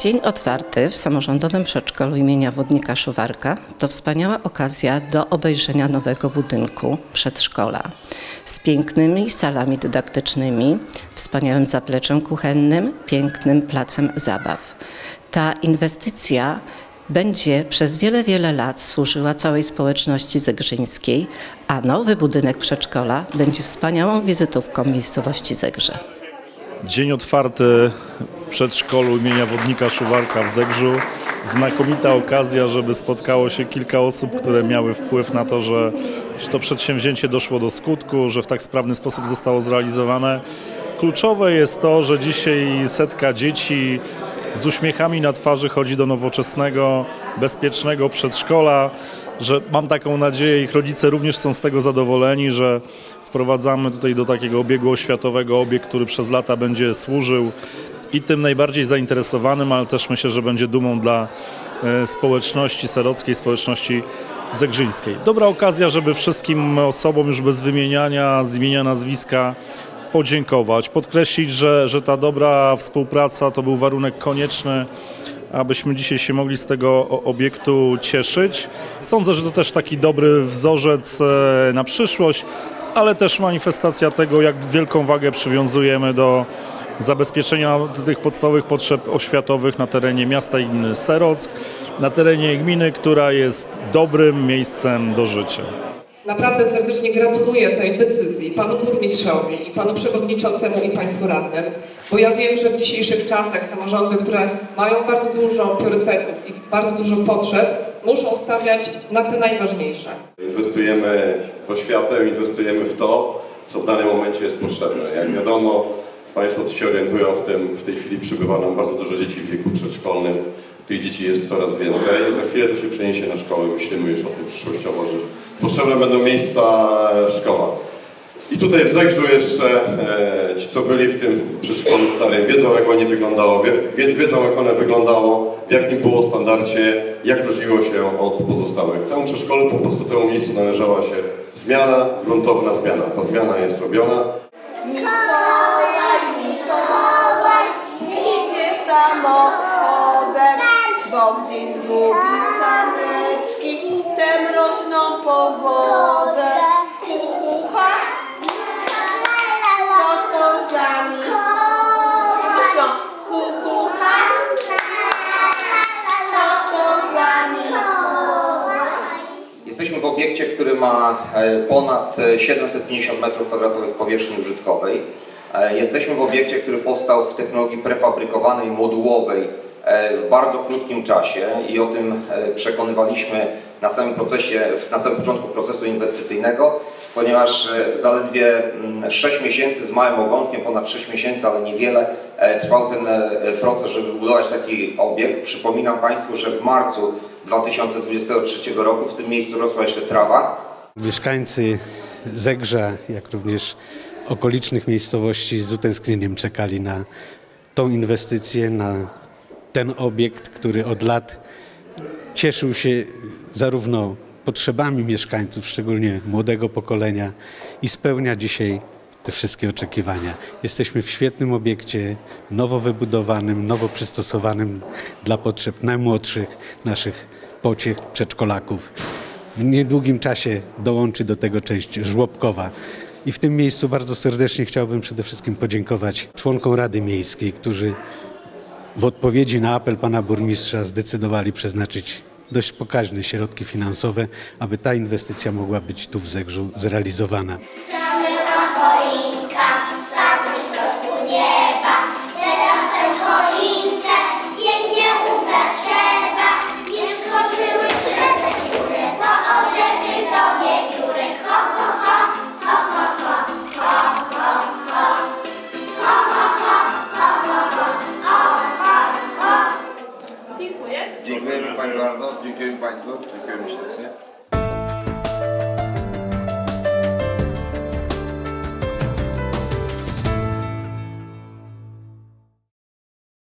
Dzień otwarty w samorządowym przedszkolu imienia Wodnika Szuwarka to wspaniała okazja do obejrzenia nowego budynku przedszkola z pięknymi salami dydaktycznymi, wspaniałym zapleczem kuchennym, pięknym placem zabaw. Ta inwestycja będzie przez wiele lat służyła całej społeczności zegrzyńskiej, a nowy budynek przedszkola będzie wspaniałą wizytówką miejscowości Zegrze. Dzień otwarty w przedszkolu imienia Wodnika Szuwarka w Zegrzu. Znakomita okazja, żeby spotkało się kilka osób, które miały wpływ na to, że to przedsięwzięcie doszło do skutku, że w tak sprawny sposób zostało zrealizowane. Kluczowe jest to, że dzisiaj setka dzieci z uśmiechami na twarzy chodzi do nowoczesnego, bezpiecznego przedszkola, że mam taką nadzieję, ich rodzice również są z tego zadowoleni, że wprowadzamy tutaj do takiego obiegu oświatowego obiekt, który przez lata będzie służył i tym najbardziej zainteresowanym, ale też myślę, że będzie dumą dla społeczności serockiej, społeczności zegrzyńskiej. Dobra okazja, żeby wszystkim osobom już bez wymieniania z imienia, nazwiska podziękować, podkreślić, że ta dobra współpraca to był warunek konieczny, abyśmy dzisiaj się mogli z tego obiektu cieszyć. Sądzę, że to też taki dobry wzorzec na przyszłość, ale też manifestacja tego, jak wielką wagę przywiązujemy do zabezpieczenia tych podstawowych potrzeb oświatowych na terenie miasta i gminy Serock, na terenie gminy, która jest dobrym miejscem do życia. Naprawdę serdecznie gratuluję tej decyzji panu burmistrzowi i panu przewodniczącemu i państwu radnym, bo ja wiem, że w dzisiejszych czasach samorządy, które mają bardzo dużo priorytetów i bardzo dużo potrzeb, muszą stawiać na te najważniejsze. Inwestujemy w oświatę, inwestujemy w to, co w danym momencie jest potrzebne. Jak wiadomo, państwo się orientują w tej chwili przybywa nam bardzo dużo dzieci w wieku przedszkolnym. Tych dzieci jest coraz więcej. Za chwilę to się przeniesie na szkołę. Myślimy już o tym przyszłościowo, że potrzebne będą miejsca w szkołach. I tutaj w Zegrzu jeszcze ci, co byli w tym przedszkolu starym, wiedzą, jak ładnie wyglądało, wiedzą, jak one wyglądało, w jakim było standardzie, jak różniło się od pozostałych. Temu przedszkolu po prostu temu miejscu należała się zmiana, gruntowna zmiana. Ta zmiana jest robiona. Mikołaj, Mikołaj, idzie samochodem, bo gdzieś zgubił saneczki, tę mroźną pogodę. Kucha, co to za Mikołaj? Kucha, co to za Mikołaj? Jesteśmy w obiekcie, który ma ponad 750 m2 powierzchni użytkowej. Jesteśmy w obiekcie, który powstał w technologii prefabrykowanej, modułowej w bardzo krótkim czasie i o tym przekonywaliśmy na samym początku procesu inwestycyjnego, ponieważ zaledwie 6 miesięcy z małym ogonkiem, ponad 6 miesięcy, ale niewiele trwał ten proces, żeby wybudować taki obiekt. Przypominam Państwu, że w marcu 2023 roku w tym miejscu rosła jeszcze trawa. Mieszkańcy Zegrza, jak również okolicznych miejscowości z utęsknieniem czekali na tą inwestycję, na ten obiekt, który od lat cieszył się zarówno potrzebami mieszkańców, szczególnie młodego pokolenia, i spełnia dzisiaj te wszystkie oczekiwania. Jesteśmy w świetnym obiekcie, nowo wybudowanym, nowo przystosowanym dla potrzeb najmłodszych naszych pociech, przedszkolaków. W niedługim czasie dołączy do tego część żłobkowa. I w tym miejscu bardzo serdecznie chciałbym przede wszystkim podziękować członkom Rady Miejskiej, którzy w odpowiedzi na apel pana burmistrza zdecydowali przeznaczyć dość pokaźne środki finansowe, aby ta inwestycja mogła być tu w Zegrzu zrealizowana. Dziękujemy Pani bardzo, dziękujemy Państwu, dziękujemy ślicznie.